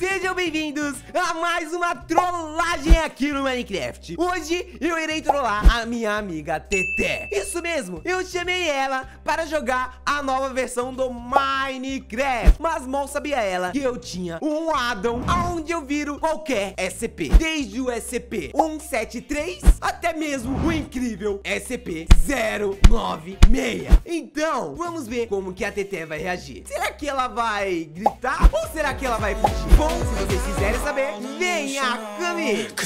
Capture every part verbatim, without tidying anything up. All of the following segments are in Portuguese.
Sejam bem-vindos a mais uma trollagem aqui no Minecraft. Hoje eu irei trollar a minha amiga Teté. Isso mesmo, eu chamei ela para jogar a nova versão do Minecraft. Mas mal sabia ela que eu tinha um addon onde eu viro qualquer S C P, desde o S C P cento e setenta e três até mesmo o incrível S C P zero nove seis. Então, vamos ver como que a Teté vai reagir. Será que ela vai gritar ou será que ela vai fugir? Bom, se vocês quiserem saber, venha comigo.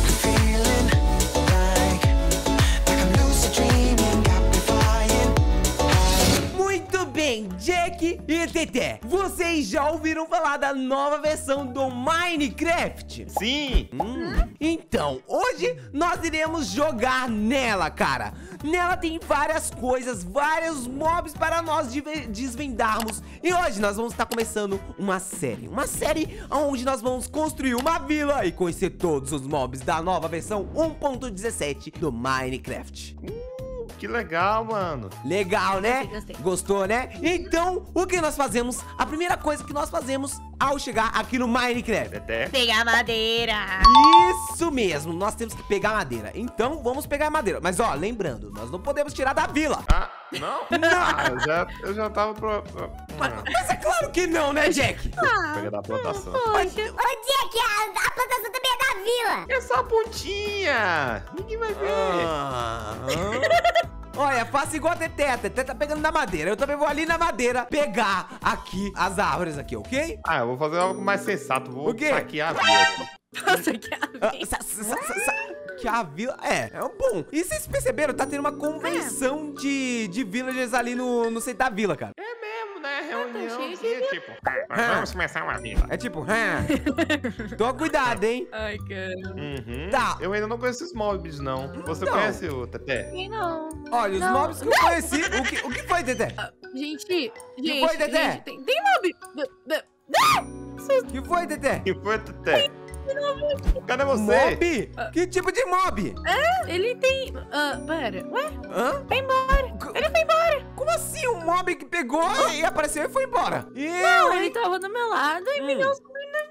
Muito bem, Jack e Teté, vocês já ouviram falar da nova versão do Minecraft? Sim! Hum, então, hoje nós iremos jogar nela, cara. Nela tem várias coisas, vários mobs para nós desvendarmos. E hoje nós vamos estar começando uma série. Uma série onde nós vamos construir uma vila e conhecer todos os mobs da nova versão um ponto dezessete do Minecraft. Que legal, mano. Legal, né? Gostei, gostei. Gostou, né? Então, o que nós fazemos? A primeira coisa que nós fazemos ao chegar aqui no Minecraft Teté. Pegar madeira. Isso mesmo, nós temos que pegar madeira. Então, vamos pegar madeira. Mas, ó, lembrando, nós não podemos tirar da vila. Ah, não? Ah, eu já, eu já tava pro... Mas, mas é claro que não, né, Jack? Pega da plantação. Poxa. Ô, Jack, a, a plantação também é da vila. É só a pontinha. Ninguém vai ver. Ah, olha, faça igual a Teté. A Teté tá pegando da madeira. Eu também vou ali na madeira pegar aqui as árvores aqui, ok? Ah, eu vou fazer algo mais sensato. Vou O quê? saquear a vila aqui. Nossa, que Ah, sa- sa- sa- sa- que a vila... É, é um bom. E vocês perceberam? Tá tendo uma convenção de, de villagers ali no, no centro da vila, cara. É mesmo, né? cheio de Reuniãozinha, tipo... Vamos começar uma vila. É tipo... hã? Toma cuidado, hein? Ai, cara. Uhum. Tá. Eu ainda não conheço os mobs, não. Você Não. conhece o Teté? Quem não? Olha, os Não. mobs que eu conheci... O que, o que foi, Teté? Gente, gente, foi, Dedé? gente, tem, tem mob. B- b- O que foi, Teté? Quem foi, Teté? Cadê você? Mob? Que tipo de mob? Ele tem... Ah, pera. Ué? Hã? Foi embora. C- Ele foi embora. Como assim? Um mob que pegou e apareceu e foi embora? Eu, Não, hein? ele tava do meu lado e me Hum. deu...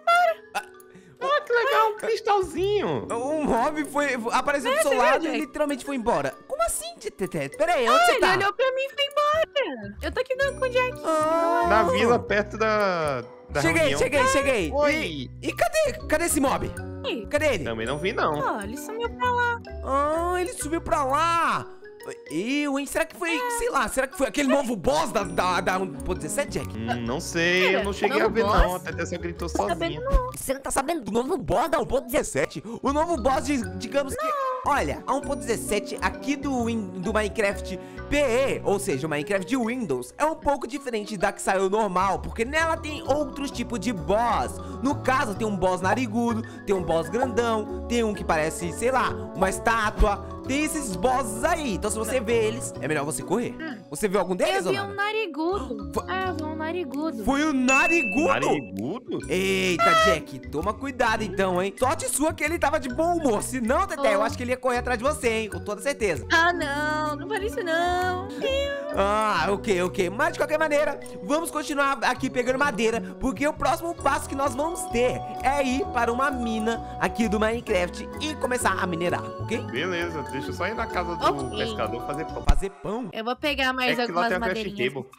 Ah, que legal, um cristalzinho. Um mob foi, apareceu do É, seu você lado viu, e Jack? literalmente foi embora. Como assim, Teté? Pera aí, onde Ah, você ele tá? olhou pra mim e foi embora. Eu tô aqui dando com o Jack. Ah. Na vila, perto da, da Cheguei, reunião. cheguei, cheguei. Oi. E, e cadê, cadê esse mob? Ih, Cadê ele? Também não vi, não. ó, ele sumiu pra lá. Ah, ele subiu pra lá. Eu, hein? Será que foi, sei lá, será que foi aquele novo boss da, da, da um ponto dezessete, Jack? Hum, não sei, eu Cara, não cheguei a novo ver, boss? não. A Teté só gritou Tá sozinha. vendo não? Você não tá sabendo do novo boss da um ponto dezessete? O novo boss, de- digamos que... Olha, a um ponto dezessete aqui do, Win- do Minecraft P E, ou seja, o Minecraft de Windows, é um pouco diferente da que saiu normal, porque nela tem outros tipos de boss. No caso, tem um boss narigudo, tem um boss grandão, tem um que parece, sei lá, uma estátua. Tem esses bosses aí, então se você vê eles, é melhor você correr. Você viu algum deles, Eu vi ou um não? narigudo. Foi- Ah, eu vi um narigudo. Foi o narigudo! Narigudo? Eita, Jack, toma cuidado então, hein? Sorte sua que ele tava de bom humor. Se não, Teté, eu Oh. acho que ele ia correr atrás de você, hein? Com toda certeza. Ah, não. Não parece não. Ah, ok, ok. Mas de qualquer maneira, vamos continuar aqui pegando madeira, porque o próximo passo que nós vamos ter é ir para uma mina aqui do Minecraft e começar a minerar, ok? Beleza, deixa eu só ir na casa do Ok. pescador fazer pão. Fazer pão. Eu vou pegar mais É que lá algumas tem a crafting madeirinhas. table.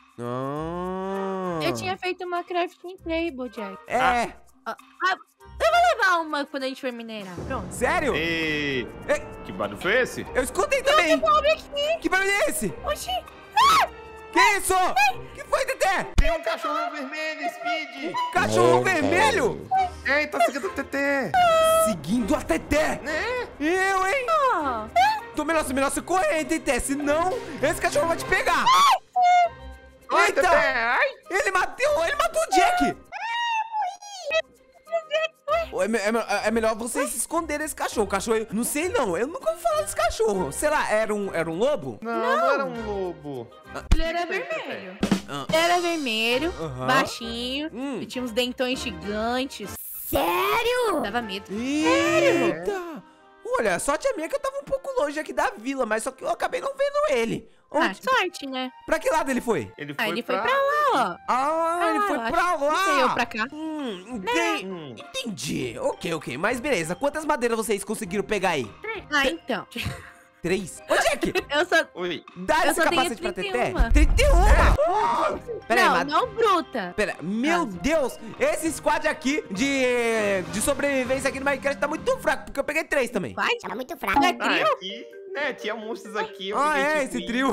Ah. Eu tinha feito uma crafting table, Jack. É. Eu vou levar uma quando a gente for minerar. Pronto. Sério? Ei, É, que barulho foi esse? eu escutei também. Pobre aqui. Que barulho é esse? Oxi. Que isso? Que foi, Teté? Tem um cachorro vermelho, Speed! Cachorro vermelho? Ei, tá seguindo o Teté! Seguindo a Teté. Né? Eu, hein? Ó. Tô melhor, melhor você correr, Teté, senão esse cachorro vai te pegar. Ai, Eita! Teté! Ai! Ele matou, ele matou o Jack. É, me- é me- é melhor você se esconder desse cachorro. O cachorro, não sei não, eu nunca ouvi falar desse cachorro. Sei lá, era um, era um lobo? Não, não, era um lobo. Ele era vermelho. Ah. Ele era vermelho, Aham. baixinho. Hum. E tinha uns dentões gigantes. Sério? Dava medo. Eita! Olha, sorte a minha que eu tava um pouco longe aqui da vila, mas só que eu acabei não vendo ele. Ah, Onde? sorte, né? Pra que lado ele foi? Ele foi Ah, ele pra... foi pra lá, ó. Ah, ele Ah, foi eu pra acho. lá. Não sei, eu pra cá. Hum, Hum, entendi. Hum. Entendi. Ok, ok. Mas beleza. Quantas madeiras vocês conseguiram pegar aí? Ah, então. Três? Ô, Jack! Eu só... Oi. Dá Eu esse só tenho capacete pra trinta e Teté? uma. trinta e um! Pera aí, não, mas... não bruta. Pera, meu Caso. Deus! Esse squad aqui de, de sobrevivência aqui no Minecraft tá muito fraco, porque eu peguei três também. Vai, Tá muito fraco. é Ah, trio? aqui, né? Tinha monstros aqui. Eu Ah, peguei, é, tipo, esse trio.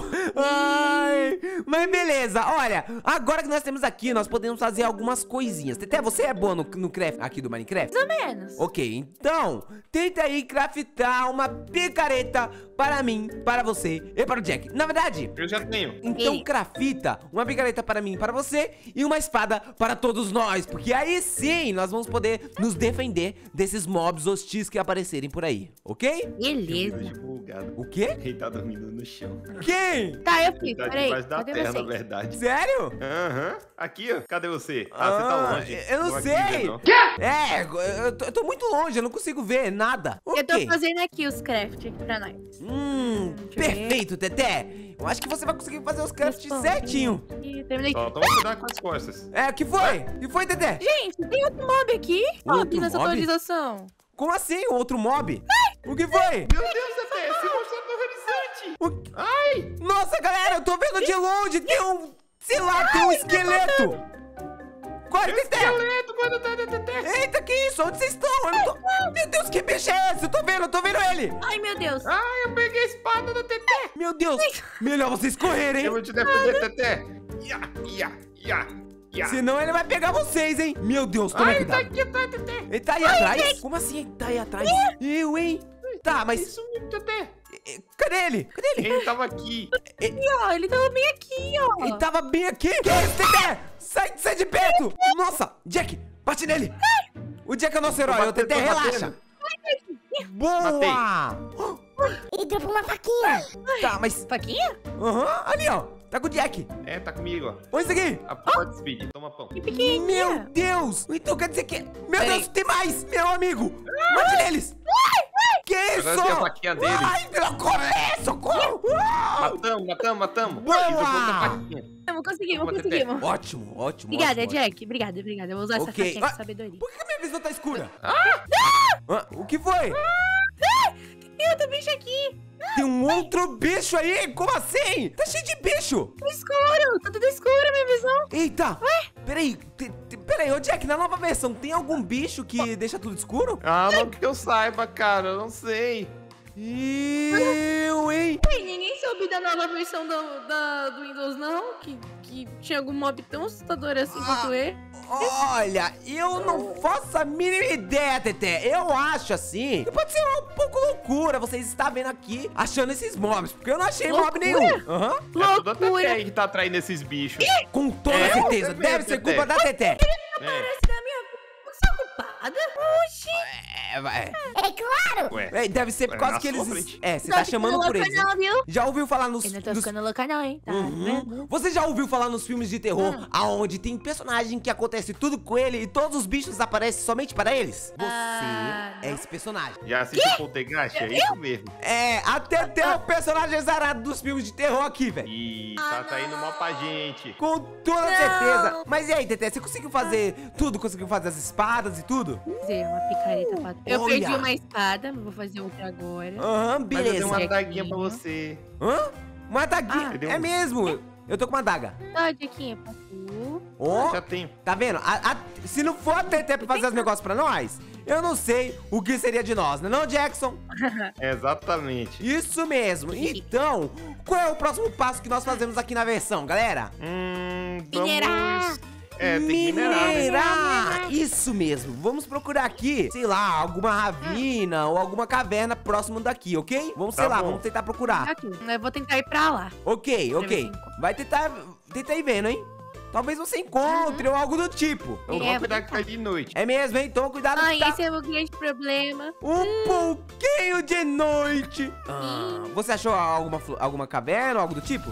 Ai, mas beleza, olha, agora que nós temos aqui, nós podemos fazer algumas coisinhas. Teté, você é boa no, no craft aqui do Minecraft? Mais ou menos. Ok, então, tenta aí craftar uma picareta para mim, para você e para o Jack. Na verdade, Eu já tenho. então Ei. crafta uma picareta para mim e para você e uma espada para todos nós, porque aí sim nós vamos poder nos defender desses mobs hostis que aparecerem por aí, ok? Beleza. Bugado. O quê? Ele tá dormindo no chão. Quem? Tá, eu Ele fico. tá Peraí. debaixo da Cadê terra, na você? verdade. Sério? Aham. Aqui, ó. Cadê você? Ah, você tá longe. Eu não Vou aqui sei. ver, não. É, eu tô, eu tô muito longe, eu não consigo ver nada. Eu tô Ok. fazendo aqui os craft pra nós. Hum, Deixa eu ver. perfeito, Teté. Eu acho que você vai conseguir fazer os crafts Responde. certinho. Ih, terminei. Só toma cuidado com as costas. É, o que foi? O que foi, Teté? Gente, tem outro mob aqui. Ó, Outro nessa mob? atualização. Como assim, outro mob? O que foi? Meu Deus, Teté, se mostrou no horizonte. O- Ai! Nossa, galera, eu tô vendo de longe, tem um... Sei lá, tem um esqueleto. Corre, Teté. Esqueleto, quando tá no Teté. Eita, que isso? Onde vocês estão? Eu não tô... Meu Deus, que bicho é esse? Eu tô vendo, eu tô vendo ele. Ai, meu Deus. Ai, eu peguei a espada do Teté. Meu Deus, melhor vocês correrem, Eu vou hein? te defender, Teté. Ia, ia, ia, ia. Senão ele vai pegar vocês, hein? Meu Deus, toma Ai, ele tá cuidado. aqui atrás, Teté. Ele tá aí atrás? Como assim ele tá aí atrás? Eu, hein? Tá, mas... Isso mesmo, Teté. eh, Cadê ele? Cadê ele? Ele tava aqui. Ih, ó, ele tava bem aqui, ó. Ele tava bem aqui. Que é esse, Teté? Sai, sai de perto. Nossa, Jack, bate nele. O Jack é o nosso herói, Tô o Teté, batendo, tô relaxa. Boa! Ele dropou uma faquinha. Tá, mas... Faquinha? Aham, ali, ó. Tá com o Jack. É, tá comigo, ó. Olha isso aqui. A porta de speed. Toma pão. Que pequenininha. Meu Deus. Então quer dizer que... Meu Peraí. Deus, tem mais. Meu amigo. Bate neles. Que isso? Agora tem a faquinha dele. Ai, socorre, socorro. Ah! Matamos, matamos, matamos. Boa! Isso, eu vou com a faquinha. Conseguimos, conseguimos, Toma, Teté. conseguimos. Ótimo, ótimo. Obrigada, ótimo, Jack. Obrigada, obrigada. Eu vou usar essa Ok. faquinha Ah. de sabedoria. Por que a minha visão tá escura? Ah, o que foi? Tem outro bicho aqui. Tem um outro bicho aí? Como assim? Tá cheio de bicho. Tá escuro. Tá tudo escuro a minha visão. Eita. Peraí, te- te- peraí, ô Jack, na nova versão tem algum bicho que deixa tudo escuro? Ah, não que eu saiba, cara. Eu não sei. Eu, hein? Ué, ninguém soube da nova versão do, da, do Windows, não? Que, que tinha algum mob tão assustador assim Ah. quanto ele. Olha, eu não faço a mínima ideia, Teté. Eu acho assim que pode ser um pouco loucura vocês estar vendo aqui achando esses mobs, porque eu não achei mob Loucura? nenhum. Aham. É tudo a Teté Loucura. aí que tá atraindo esses bichos. Com toda É, certeza. você mesmo, Deve ser Teté. culpa da Teté. É. Parece da minha... Você é culpada? Oxi. É, vai. É claro. Ué. É, deve ser por Ué, causa na que sua eles... frente. É, você Não tá tô chamando ficando por louca eles. não, viu? Já ouviu falar nos... Eu não tô nos- ficando louca não, hein? Tá Uhum. vendo? Você já ouviu falar nos filmes de terror Hum. aonde tem personagem que acontece tudo com ele e todos os bichos aparecem somente para eles? Você Ah, é não. esse personagem. Já assistiu o Poltergeist? É isso mesmo. É, até tem o personagem zarado dos filmes de terror aqui, velho. Ih, tá, tá indo mal pra gente. Com toda Não. certeza. Mas e aí, Teté, você conseguiu fazer tudo? Conseguiu fazer as espadas e tudo? Fazer uma picareta pra... Eu olha. perdi uma espada, vou fazer outra agora. Aham, Mas eu beleza. dei uma Jaquinho. daguinha pra você. Hã? Uma adaguinha. Ah. Deu É um- mesmo. Eu tô com uma adaga. Tá, Jaquinha, pra tu. Ó, Já tenho. tá vendo? A- a- se não for a Teté pra fazer os negócios pra nós, eu não sei o que seria de nós, né não, Jackson? Exatamente. Isso mesmo. Então, qual é o próximo passo que nós fazemos aqui na versão, galera? Hum, vamos... Minerar. É, tem que minerar, né? Minerar! Isso mesmo. Vamos procurar aqui, sei lá, alguma ravina ou alguma caverna próximo daqui, ok? Vamos, Tá sei lá, bom. vamos tentar procurar. Aqui. Eu vou tentar ir pra lá. Ok, Pra ver ok. se encontra. Vai tentar, tenta ir vendo, hein? Talvez você encontre ou algo do tipo. Então É, vamos vou cuidar que tentar. cai de noite. É mesmo, hein? Toma cuidado Ah, que tá esse é o grande problema. um pouquinho de noite. Ah, você achou alguma, flo- alguma caverna ou algo do tipo?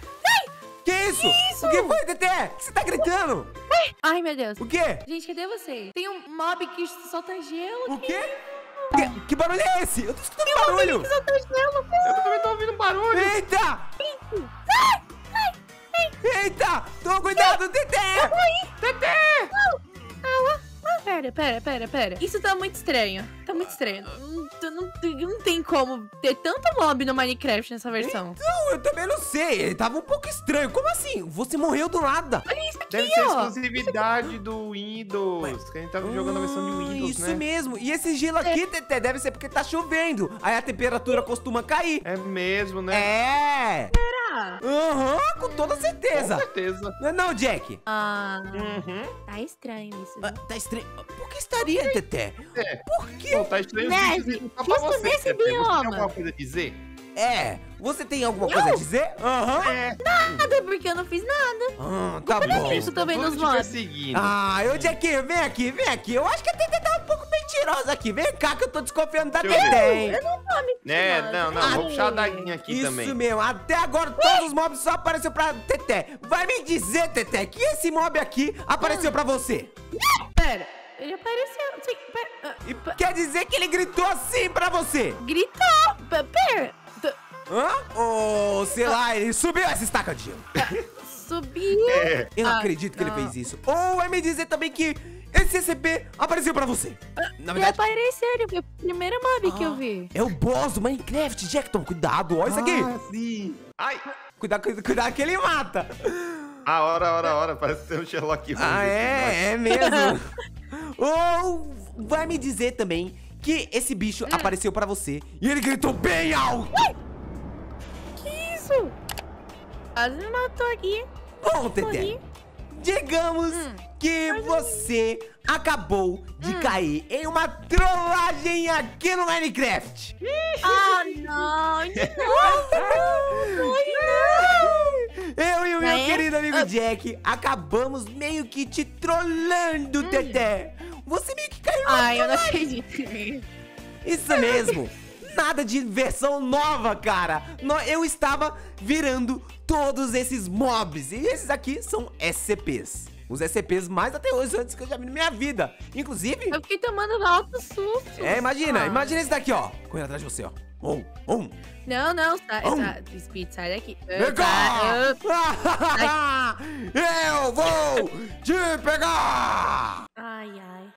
Que isso? isso? O que foi, Teté? O que você tá gritando? Ai, meu Deus. O quê? Gente, cadê você? Tem um mob que solta gelo. O quê? Que, que barulho é esse? Eu tô escutando barulho. Que solta gelo. Eu também tô ouvindo barulho. Eita! Eita! Toma cuidado, Teté! Teté! pera, pera, pera, pera. Isso tá muito estranho. Tá muito estranho. Não, não, não tem como ter tanto mob no Minecraft nessa versão. Não, eu também não sei. Ele tava um pouco estranho. Como assim? Você morreu do nada. Olha isso aqui, Deve ser a ó. exclusividade do Windows. Que a gente tava jogando a versão de Ah, Windows, isso né? mesmo. E esse gelo aqui, Teté, deve ser porque tá chovendo. Aí a temperatura costuma cair. É mesmo, né? É. Ah, Aham, com toda Com certeza. certeza. Não é não, Jack? Ah, Uhum. tá estranho isso. Ah, tá estranho. Por que estaria, Teté? É. Por quê? Pô, tá estranho os Neve, vídeos só pra justo você. nesse Pepe. Você tem bioma. alguma coisa a dizer? É, você tem alguma coisa a dizer? Aham. É. Nada, porque eu não fiz nada. Ah, tá Olha bom. isso também Tudo nos te mods. perseguindo. Ah, eu, Jack, vem aqui, vem aqui. Eu acho que a Tetê tá um pouco mentirosa aqui. Vem cá que eu tô desconfiando da Deixa eu ver. Tetê, hein? Eu não tô me É, ensinando. não, não. Ah, Vou puxar a daguinha aqui Isso também. mesmo, até agora todos os mobs só apareceram pra Teté. Vai me dizer, Teté, que esse mob aqui apareceu pra você. Pera, ele apareceu. Sim, pera, ah, E pa- quer dizer que ele gritou assim pra você? gritou. Pa- Pera, t- Hã? Ou, sei lá, ele subiu essa estaca de gelo. subiu. É. Eu não Ah, acredito que ele não. fez isso. Ou vai me dizer também que esse C C P apareceu pra você. Na Ele verdade, apareceu, ele foi o primeiro mob que eu Ah, vi. é o boss do Minecraft, Jackton. Cuidado, olha isso aqui. Ah, sim. Ai. Cuidado, cuidado, cuidado que ele mata. A hora, a hora, a hora. Parece ter um Sherlock Holmes. Ah, aqui, é, é mesmo. Ou vai me dizer também que esse bicho apareceu pra você e ele gritou bem alto. Que isso? Quase me matou aqui. Bom, Teté, Morri. digamos Hum, que você acabou de cair em uma trollagem aqui no Minecraft. Ah, não. De novo. Eu e o meu É? querido amigo Ah. Jack acabamos meio que te trollando, Teté. Você meio que caiu numa Ai, eu não trollagem. acredito. Isso mesmo. Nada de versão nova, cara. No- Eu estava virando todos esses mobs. E esses aqui são S C Ps. Os S C Ps mais aterrorizantes que eu já vi na minha vida. Inclusive, Eu fiquei tomando alto susto. é, imagina. Ah. imagina esse daqui, ó. Correndo atrás de você, ó. Um, um. Não, não, sai, Hum. sai, Speed, sai daqui. Vem Ah, cá! tá, Eu vou te pegar! Ai, ai.